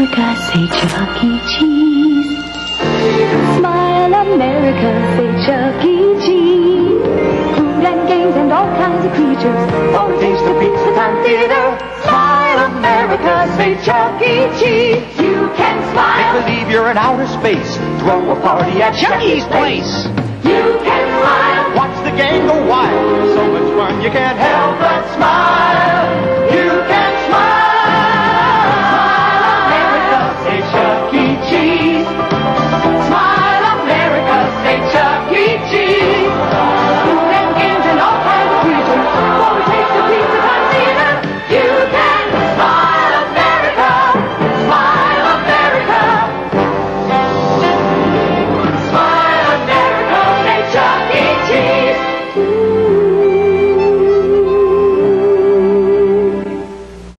America, say Chuck E. Cheese. Smile America, say Chuck E. Cheese. Food and games and all kinds of creatures, for a taste of pizza and theater. Smile America, say Chuck E. Cheese. You can smile. Make believe you're in outer space. Throw a party at Chuck E.'s place. You can smile. Watch the game go wild. So much fun you can't help but smile.